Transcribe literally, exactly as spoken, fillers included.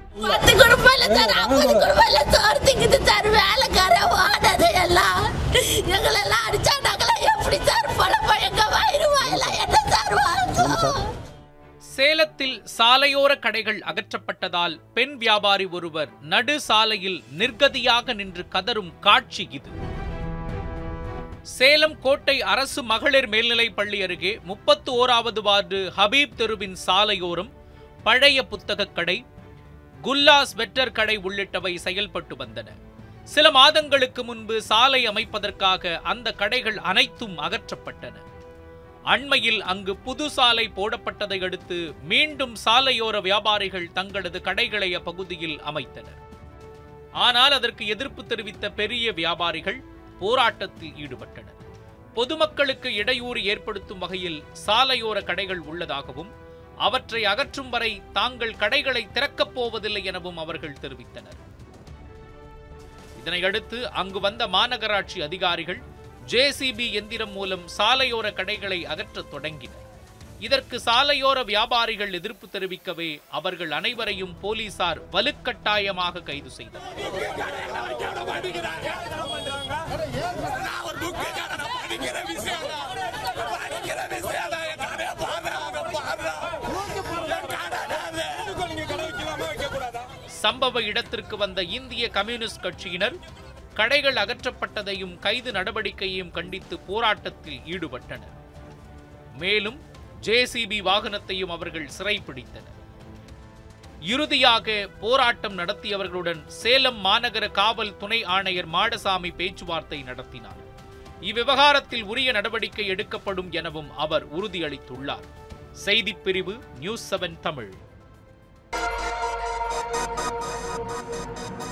பத்து குடும்பம் சார், ஐம்பது குடும்பம் சோர்த்திக்குது சார். வேலைக்கார வாடகை எல்லாம் எங்களெல்லாம் அடிச்சா நாங்களாம் எப்படி சார் பழம் எங்க வயிறுவாயெல்லாம் என்ன சார் வாங்கும்? சேலத்தில் சாலையோர கடைகள் அகற்றப்பட்டதால் பெண் வியாபாரி ஒருவர் நடு சாலையில் நிர்கதியாக நின்று கதறும் காட்சி இது. சேலம் கோட்டை அரசு மகளிர் மேல்நிலைப் பள்ளி அருகே முப்பத்து ஓராவது வார்டு ஹபீப் தெருவின் சாலையோரம் பழைய புத்தகக் கடை, குல்லா ஸ்வெட்டர் கடை உள்ளிட்டவை செயல்பட்டு வந்தன. சில மாதங்களுக்கு முன்பு சாலை அமைப்பதற்காக அந்த கடைகள் அனைத்தும் அகற்றப்பட்டன. அண்மையில் அங்கு புது சாலை போடப்பட்டதை அடுத்து மீண்டும் சாலையோர வியாபாரிகள் தங்களது கடைகளை அப்பகுதியில் அமைத்தனர். ஆனால் அதற்கு எதிர்ப்பு தெரிவித்த பெரிய வியாபாரிகள் போராட்டத்தில் ஈடுபட்டனர். பொதுமக்களுக்கு இடையூறு ஏற்படுத்தும் வகையில் சாலையோர கடைகள் உள்ளதாகவும் அவற்றை அகற்றும் வரை தாங்கள் கடைகளை திறக்கப் போவதில்லை எனவும் அவர்கள் தெரிவித்தனர். இதனையடுத்து அங்கு வந்த மாநகராட்சி அதிகாரிகள் ஜேசிபி எந்திரம் மூலம் சாலையோர கடைகளை அகற்றத் தொடங்கினர். இதற்கு சாலையோர வியாபாரிகள் எதிர்ப்பு தெரிவிக்கவே அவர்கள் அனைவரையும் போலீசார் வலுக்கட்டாயமாக கைது செய்தனர். சம்பவ இடத்திற்கு வந்த இந்திய கம்யூனிஸ்ட் கட்சியினர் கடைகள் அகற்றப்பட்டதையும் கைது நடவடிக்கையையும் கண்டித்து போராட்டத்தில் ஈடுபட்டனர். மேலும் ஜேசிபி வாகனத்தையும் அவர்கள் சிறைப்பிடித்தனர். இறுதியாக போராட்டம் நடத்தியவர்களுடன் சேலம் மாநகர காவல் துணை ஆணையர் மாடசாமி பேச்சுவார்த்தை நடத்தினார். இவ்விவகாரத்தில் உரிய நடவடிக்கை எடுக்கப்படும் எனவும் அவர் உறுதியளித்துள்ளார். செய்திப்பிரிவு நியூஸ் செவன் தமிழ்.